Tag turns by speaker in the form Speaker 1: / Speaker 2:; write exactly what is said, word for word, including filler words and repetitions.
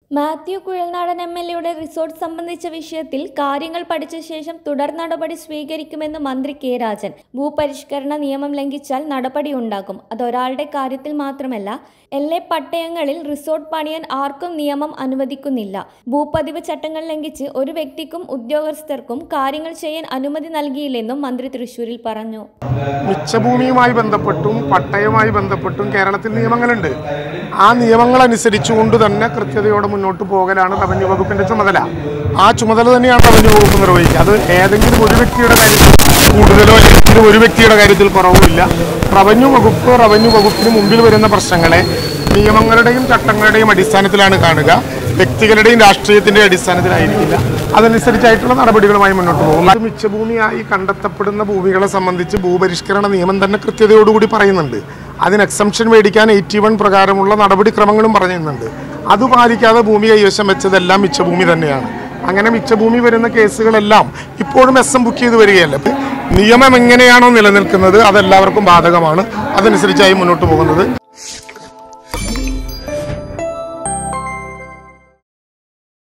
Speaker 1: മാത്യു കുഴൽനാടൻ എം എൽ എയുടെ റിസോർട്ട് സംബന്ധിച്ച വിഷയത്തിൽ കാര്യങ്ങൾ പഠിച്ച ശേഷം തുടർ നടപടി സ്വീകരിക്കുമെന്ന് മന്ത്രി കെ രാജൻ. ഭൂപരിഷ്കരണ നിയമം ലംഘിച്ചാൽ നടപടിയുണ്ടാകും. അതൊരാളുടെ കാര്യത്തിൽ മാത്രമല്ല, എല്ലാ പട്ടയങ്ങളിൽ റിസോർട്ട് പണിയാൻ ആർക്കും നിയമം അനുവദിക്കുന്നില്ല. ഭൂപതിവ് ചട്ടങ്ങൾ ലംഘിച്ച് ഒരു വ്യക്തിക്കും ഉദ്യോഗസ്ഥർക്കും കാര്യങ്ങൾ ചെയ്യാൻ അനുമതി നൽകിയില്ലെന്നും മന്ത്രി തൃശൂരിൽ പറഞ്ഞു.
Speaker 2: മിച്ചഭൂമിയുമായി ബന്ധപ്പെട്ടും പട്ടയവുമായി ബന്ധപ്പെട്ടും കേരളത്തിൽ നിയമങ്ങളുണ്ട്. ആ നിയമങ്ങൾ അനുസരിച്ചുകൊണ്ട് തന്നെ കൃത്യതയോടെ മുന്നോട്ട് പോകലാണ് റവന്യൂ വകുപ്പിന്റെ ചുമതല. ആ ചുമതല തന്നെയാണ് റവന്യൂ വകുപ്പ് നിർവഹിക്കുക. അത് ഏതെങ്കിലും ഒരു വ്യക്തിയുടെ കാര്യത്തിൽ കൂടുതലോ അല്ലെങ്കിൽ ഒരു വ്യക്തിയുടെ കാര്യത്തിൽ കുറവുമില്ല. റവന്യൂ വകുപ്പ് റവന്യൂ വകുപ്പിന് മുമ്പിൽ വരുന്ന പ്രശ്നങ്ങളെ നിയമങ്ങളുടെയും ചട്ടങ്ങളുടെയും അടിസ്ഥാനത്തിലാണ് കാണുക. വ്യക്തികളുടെയും രാഷ്ട്രീയത്തിന്റെ അടിസ്ഥാനത്തിലായിരിക്കില്ല. അതനുസരിച്ചായിട്ടുള്ള നടപടികളുമായി മുന്നോട്ട് പോകും. മിച്ചഭൂമിയായി കണ്ടെത്തപ്പെടുന്ന ഭൂമികളെ സംബന്ധിച്ച് ഭൂപരിഷ്കരണ നിയമം തന്നെ കൃത്യതയോടുകൂടി പറയുന്നുണ്ട്. അതിന് എക്സംഷൻ മേടിക്കാൻ എയ്റ്റി വൺ പ്രകാരമുള്ള നടപടിക്രമങ്ങളും പറയുന്നുണ്ട്. അത് പാലിക്കാതെ ഭൂമി കൈവശം വെച്ചതെല്ലാം മിച്ചഭൂമി തന്നെയാണ്. അങ്ങനെ മിച്ചഭൂമി വരുന്ന കേസുകളെല്ലാം ഇപ്പോഴും എസ് എം ബുക്ക് ചെയ്ത് വരികയല്ല. നിയമം എങ്ങനെയാണോ നിലനിൽക്കുന്നത് അതെല്ലാവർക്കും ബാധകമാണ്. അതനുസരിച്ചായി മുന്നോട്ട് പോകുന്നത്.